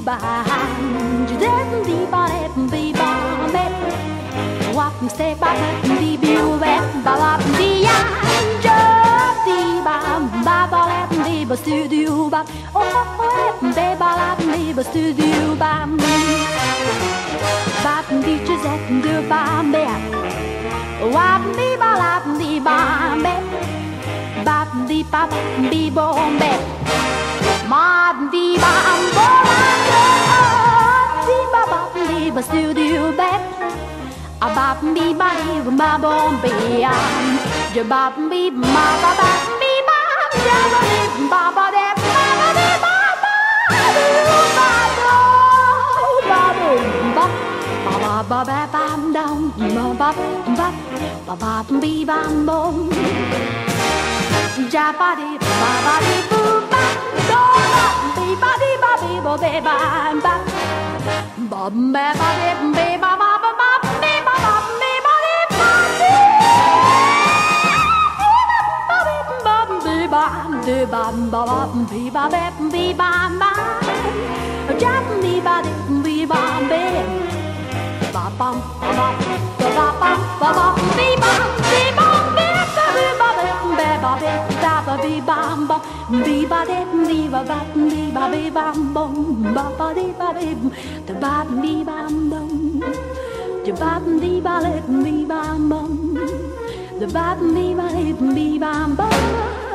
bam, jidem di ba dem di ba bep, wap stay ba di biu bep ba wap di ya, job di ba lep di ba studio ba, oh de ba lap di ba studio ba, ba di jizet di ba bep, wap di ba lap di ba bep, ba di ba di bom bep. Ma di ba bo di ba ba di ba studio bep a ba di ba di ba bom be ja ba di ma ba ba di ba ja ba di ba ba de ba ba di ba ba ba ba ba ba ba ba bam down ba ba ba ba ba bi bam bom ja ba di bu ba do bi ba di ba bi bo be ba ba bom be ba di be ba ba ba ba be ba ba be ba di ba di ba be ba de ba ba ba be ba be be ba ba ja bi ba di bi ba be ba bum ba ba ba ba ba ba be ba be ba be ba be be ba be da ba be bam bum be ba de be ba ba be ba be bam bum ba ba de ba be da ba be bam bum ja ba de ba le be bam bum da ba be ba le be bam bum